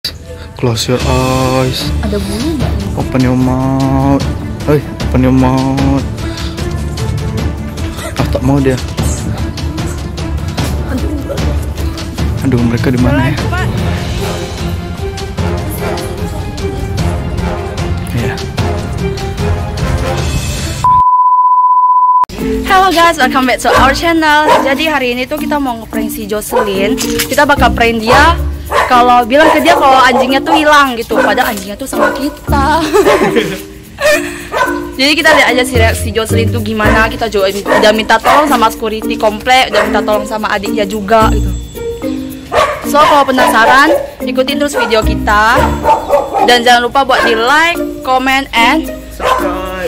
Close your eyes. Ada bulu nggak? Open your mouth. Hey, open your mouth. Ah, tak mau dia. Aduh, mereka di mana ya? Ya. Hello guys, welcome back to our channel. Jadi hari ini tuh kita mau ngeprank si Jocelyn. Kita bakal prank dia kalau bilang ke dia kalau anjingnya tuh hilang gitu. Padahal anjingnya tuh sama kita. Jadi kita lihat aja si reaksi Jocelyn tuh gimana. Kita juga udah minta tolong sama security komplek, udah minta tolong sama adiknya juga gitu. So kalau penasaran, ikutin terus video kita. Dan jangan lupa buat di like, comment, and Subscribe.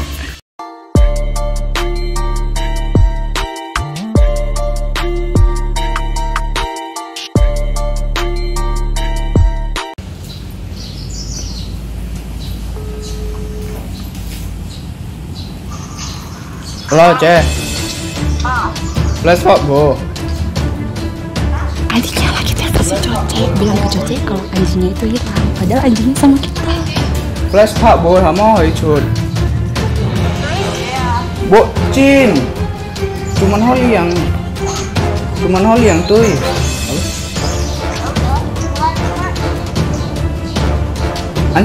Halo, Ceh. Flash Pak, Bu. adiknya lagi telepon si Joce. Bilang ke Joce kalau anjingnya itu hilang. Padahal anjingnya sama kita. Flash Pak, Bu, sama hoi chun. Bu, Cin. Cuman holi yang tuh. An?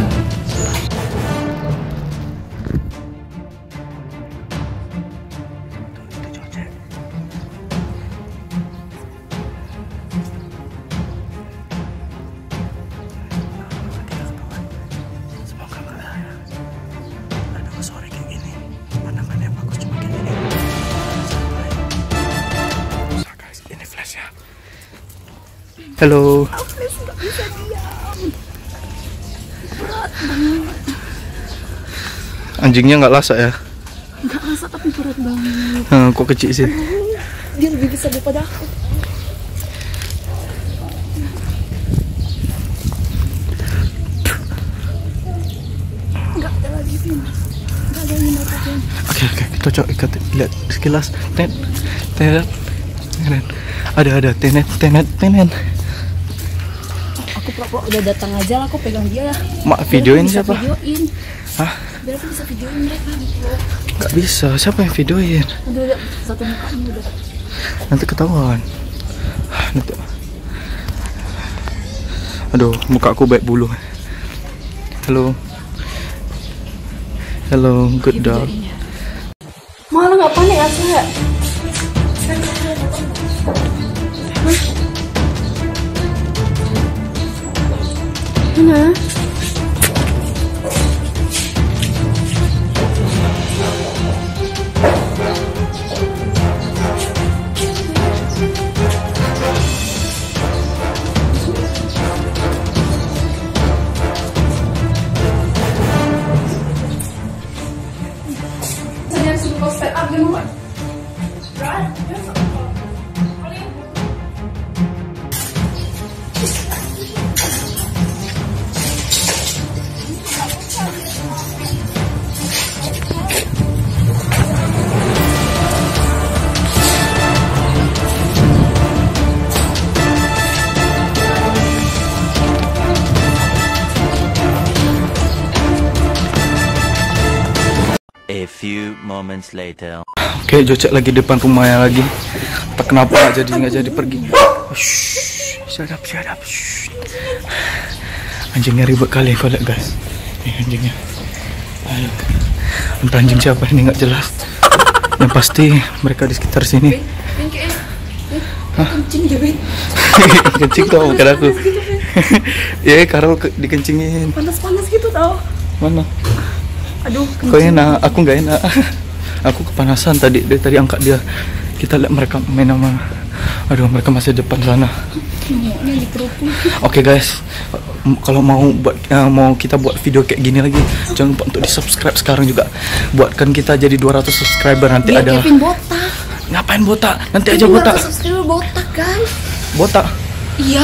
Halo. Anjingnya nggak lasak ya? Nggak lasak tapi berat banget. Kok kecil sih? Dia lebih besar daripada aku. Nggak ada lagi Vin. Nggak ada yang lagi. Oke, kita coba ikat, lihat sekilas. Tenet. Ada tenet. Aku pura-pura udah datang aja lah, aku pegang dia lah. Mak videoin siapa? Videoin. Hah? Biar aku bisa videoin mereka gitu. Gak bisa, siapa yang videoin? Udah satu mukanya udah. Nanti ketahuan. Nanti. Aduh, muka aku baik bulu. Halo, good dog. Malah nggak panik ya sih? Mana? A few moments later. Oke, Jocek lagi depan rumahnya lagi. Tak kenapa nggak jadi pergi. Shut up. Anjingnya ribet kali kau lihat guys. Anjingnya. Ayo. Entah anjing siapa ini nggak jelas. Yang pasti mereka di sekitar sini. Kencing jadi. Kencing tau bukan aku. Ya, Karol dikencingin. Panas gitu tau. Mana? Aduh, Kau enak, aku nggak enak. Aku kepanasan tadi angkat dia. Kita lihat mereka main sama. Aduh, mereka masih depan sana. Oke guys, kalau mau kita buat video kayak gini lagi, jangan lupa untuk di subscribe sekarang juga. Buatkan kita jadi 200 subscriber nanti. Biar ada. Kevin botak. Ngapain botak? Nanti aja botak. 200 subscriber botak guys. Botak. Iya.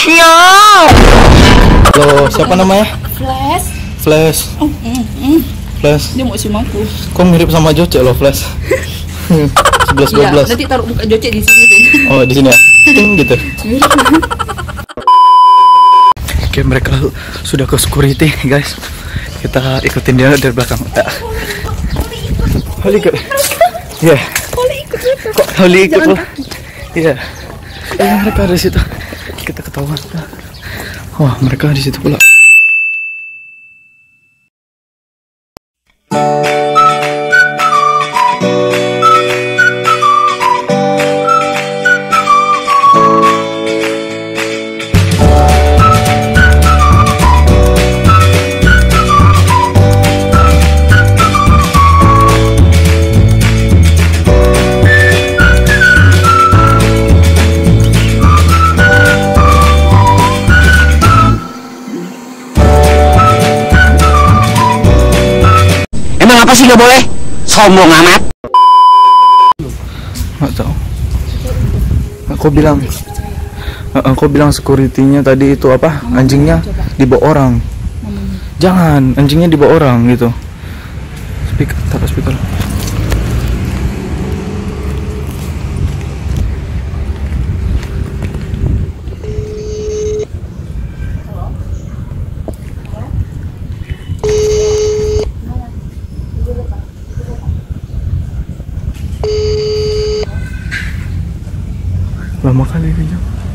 Halo, siapa namanya? Flash. Flash. Flash. Dia mau cium aku. Kok mirip sama Joce loh, Flash. 11 Iya, 12. nanti taruh muka Joce di sini, Vin. Oh, di sini ya. Ting gitu. Oke, mereka sudah ke security, guys. Kita ikutin dia dari belakang. Holly ikut. Iya. Holly ikut mereka. Kok Holly ikut loh? Iya. Mereka di situ. Kita ketahuan. Wah, mereka di situ pula. Apa sih gak boleh? Sombong amat. Nggak tahu. Aku bilang security-nya tadi itu apa? Anjingnya dibawa orang. Jangan, anjingnya dibawa orang gitu. Speaker, taruh speaker. Lama kali dia.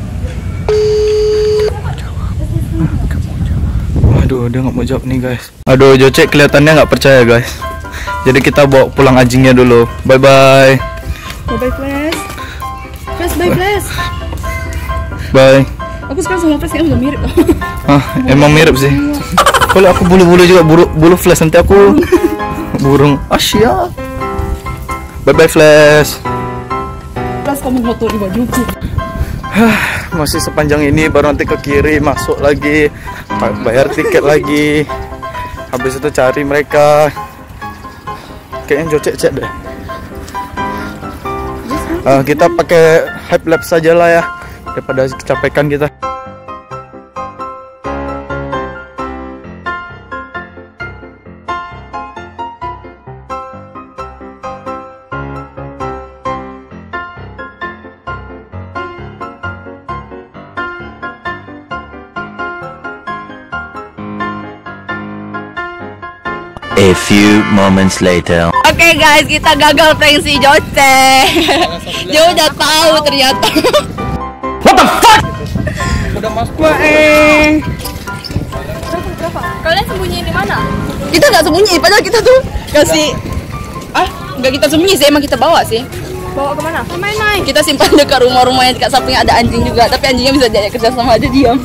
Waduh, dia nggak mau jawab nih, guys. Aduh, Joce kelihatannya nggak percaya, guys. Jadi kita bawa pulang anjingnya dulu. Bye bye. Bye bye Flash. Flash bye Flash. Bye. Aku sekarang sama Flash kayaknya udah mirip. Emang mirip sih. Kalau aku bulu-bulu juga bulu Flash, nanti aku burung Asia. Bye bye Flash. Flash kamu ngotori bajuku. Masih sepanjang ini, baru nanti ke kiri masuk lagi, bayar tiket lagi, habis itu cari mereka. Kayaknya Joce deh. Kita pakai hype lab saja lah ya, daripada kecapekan kita. A few moments later. Oke guys, kita gagal prank si Joce. Dia udah tahu ternyata. What the fuck? Udah masuk. Kalian sembunyi di mana? Kita nggak sembunyi, padahal kita tuh kasih. Nggak kita sembunyi sih, emang kita bawa sih. Bawa kemana? Main-main. Kita simpan dekat rumah-rumahnya, dekat samping ada anjing juga. Tapi anjingnya bisa diajak kerja sama aja, diam.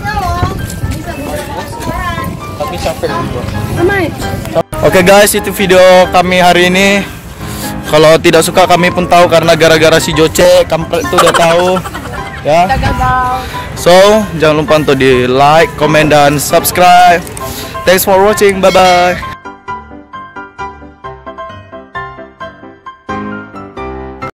Tapi capek juga. Main. Oke guys, itu video kami hari ini. Kalau tidak suka kami pun tahu, karena gara-gara si Joce kampret itu udah tahu ya. So jangan lupa untuk di like, comment dan subscribe. Thanks for watching, bye bye.